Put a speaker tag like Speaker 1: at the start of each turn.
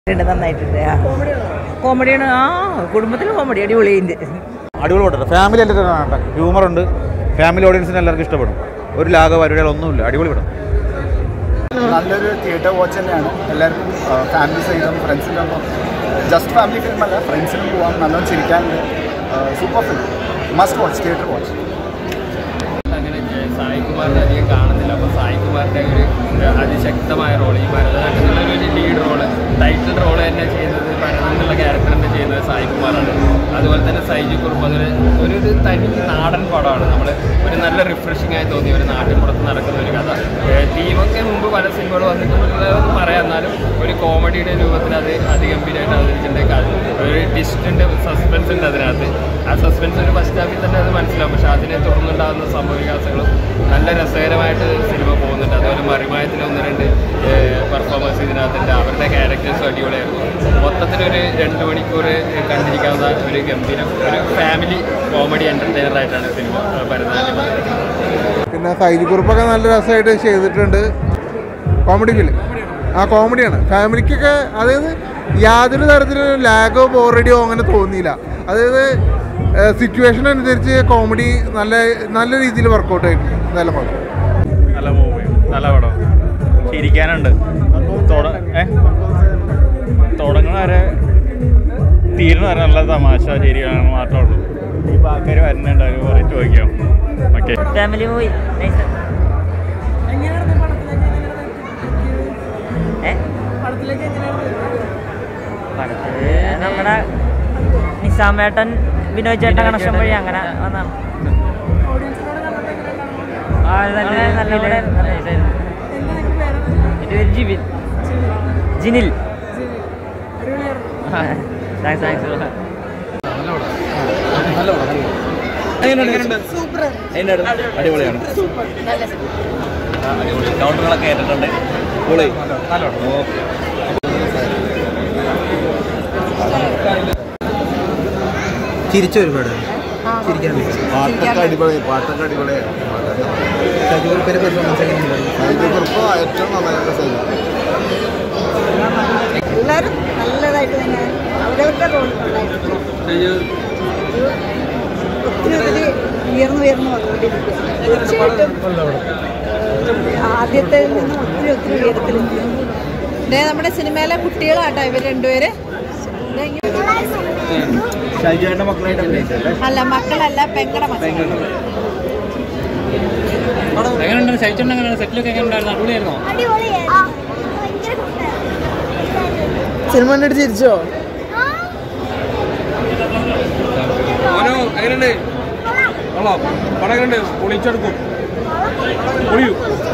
Speaker 1: നന്നായിട്ടുണ്ട്. കോമഡിയാണ്. കുടുംബത്തിൽ കോമഡി അടിപൊളിയുണ്ട്.
Speaker 2: അടിപൊളി പടം. ഫാമിലി എൻ്റർടൈനറാണ്. ഹ്യൂമറുണ്ട്. ഫാമിലി ഓഡിയൻസിന് എല്ലാവർക്കും ഇഷ്ടപ്പെടും. ഒരു ലാഘവ പരിപാടികളൊന്നുമില്ല. അടിപൊളി പടം.
Speaker 3: നല്ലൊരു തിയേറ്റർ വാച്ച് തന്നെയാണ്. എല്ലാവർക്കും ഫാമിലി സഹിതം ഫ്രണ്ട്സിൻ്റെ ഒപ്പം ജസ്റ്റ് ഫാമിലി ഫിലിമല്ല, ഫ്രണ്ട്സിനും പോകാം. നല്ലോണം ചിരിക്കാനുണ്ട്. Super film. Must watch. Theatre watch.
Speaker 4: അങ്ങനെ സായികുമാറിനെ അധികം കാണുന്നില്ല. അപ്പോൾ സായികുമാറിൻ്റെ ഒരു അതിശക്തമായ റോൾ, ഈ ഭരതനാട്യത്തിലുള്ള ഒരു ലീഡ് റോള്, ടൈറ്റിൽ റോള് തന്നെ ചെയ്യുന്നത്, ഭരതൻ എന്നുള്ള ക്യാരക്ടർ തന്നെ ചെയ്യുന്നത് സായികുമാറാണ്. അതുപോലെ തന്നെ സൈജു കുറുപ്പ് ഒരു തനി നാടൻ പടമാണ്. നമ്മൾ ഒരു നല്ല റിഫ്രഷിംഗ് ആയി തോന്നിയ ഒരു നാട്ടിൻപുറത്ത് നടക്കുന്ന ഒരു കഥ. ടീമൊക്കെ മുമ്പ് പല സിനിമകൾ വന്നിട്ടുള്ളതെന്ന് പറയാം, എന്നാലും ഒരു കോമഡിയുടെ രൂപത്തിൽ അത് അതിഗംഭീരമായിട്ട് അവതരിച്ചിട്ടുണ്ട്. ഒരു ഡിസ്റ്റുണ്ട്, സസ്പെൻസ് ഉണ്ട് അതിനകത്ത്. ആ സസ്പെൻസ് ഒരു ഫസ്റ്റ് ഹാഫിൽ തന്നെ അത് മനസ്സിലാവും. പക്ഷേ അതിനെ തുടർന്നുണ്ടാകുന്ന സംഭവവികാസങ്ങളും നല്ല രസകരമായിട്ട് സിനിമ പോകുന്നുണ്ട്. അതുപോലെ മറിമായത്തിൽ 1-2 പെർഫോമൻസ് ഇതിനകത്തുണ്ട്. അവരുടെ ക്യാരക്ടേഴ്സും അടിപൊളിയായിരുന്നു. മൊത്തത്തിലൊരു 2 മണിക്കൂർ കണ്ടിരിക്കാവുന്ന ഒരു ഗംഭീരം, ഒരു ഫാമിലി കോമഡി എൻ്റർടൈനറായിട്ടാണ് സിനിമ ഭരതനാട്യം.
Speaker 5: പിന്നെ സൈജു കുറുപ്പൊക്കെ നല്ല രസമായിട്ട് ചെയ്തിട്ടുണ്ട്. Comedy film. കോമഡിയാണ്. ഫാമിലിക്കൊക്കെ അതായത് യാതൊരു തരത്തിലും ലാഗോ ബോറടിയോ അങ്ങനെ തോന്നിയില്ല. അതായത് സിറ്റുവേഷൻ അനുസരിച്ച് കോമഡി നല്ല രീതിയിൽ വർക്കൗട്ട് ആയിട്ടുണ്ട്. നല്ല പടം.
Speaker 2: നല്ല മൂവി, നല്ല പടം. ചിരിക്കാനുണ്ട്. തുടങ്ങുന്ന വരെ തീരുന്ന വരെ നല്ല തമാശ ശരിയാണ് മാത്രമുള്ളൂ. ഈ ആൾക്കാർ വരുന്നുണ്ട്, അവർ കുറച്ച് ചോദിക്കാം. Okay,
Speaker 1: family movie. പടത്തില് നമ്മുടെ നിസാമേട്ടൻ, വിനോദ് ചേട്ടൻ കണക്ഷൻ വഴി അങ്ങനെ വന്നാണ്. ജിനിൽ.
Speaker 2: അടിപൊളിയാണ്. കൗണ്ടറുകളൊക്കെ ഏറ്റിട്ടുണ്ട്.
Speaker 6: ചിരിച്ച ഒരുപാട് ചിരിക്കാൻ
Speaker 3: പാട്ടൊക്കെ അടിപൊളി.
Speaker 6: പെർഫോമൻസ്
Speaker 3: ഏറ്റവും നന്നായിട്ട് സൈജു.
Speaker 7: എല്ലാവരും നല്ലതായിട്ട് തന്നെ അവരവരുടെ റോളിലുണ്ടായിരുന്നു. ഒത്തിരി ഉയർന്നു വന്നുകൊണ്ടിരിക്കുകയാണ്. തീർച്ചയായിട്ടും ആദ്യത്തെ നിന്നും ഒത്തിരി ഉയരത്തിലെത്തി. പിന്നെ നമ്മുടെ സിനിമയിലെ കുട്ടികളാട്ടോ ഇവർ രണ്ടുപേര്. അല്ല, മക്കളല്ല, പെങ്ങടെ മക്കൾ.
Speaker 6: സിനിമ കണ്ടിട്ട് ചിരിച്ചോ?
Speaker 4: എങ്ങനെയുണ്ട്? പടം എങ്ങനെയുണ്ട്? പൊളിച്ചെടുക്കും. പൊളിയൂ.